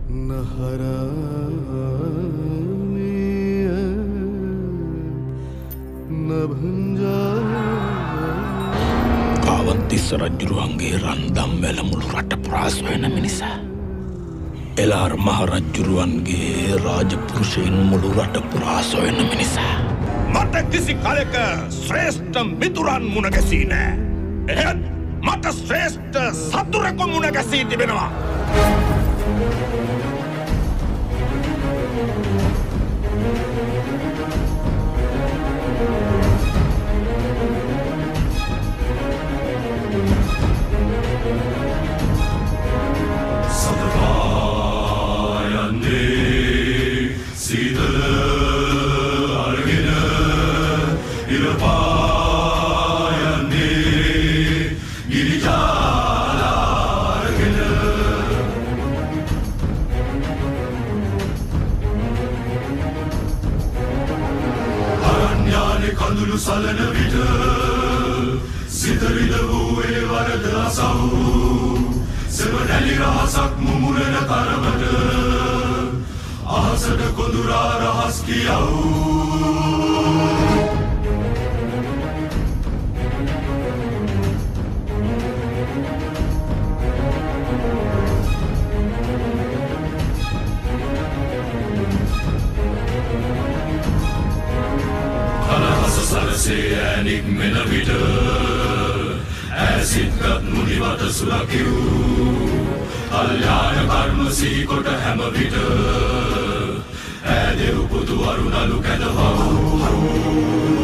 කාවන්තිස්ස රජුරුවන්ගේ රන්දම් වැල මුළු රට පුරා සොයන මිනිසා. එලාර මහරජුරුවන්ගේ රාජපුරුෂයන් මුළු රට පුරා සොයන මිනිසා. මට කිසි කලෙක ශ්‍රේෂ්ඨ මිතුරන් මුණ ගැසී නෑ. එහෙත් මට ශ්‍රේෂ්ඨ සතුරෙකු මුණ ගැසී තිබෙනවා. සලන විට සිතරිද වූයේ වරද අසව් සෙවනැලි රහසක් මුමුණන තරමට අහසට කොඳුරා රහස් කියව් සැනික් මෙන විට ඇසිත්ගත් මුනිවට සුලකිව් කල්යාණ කර්ම සිහිකොට හැම විට ඇදෙව් පුතු අරුණලු කැඳවව්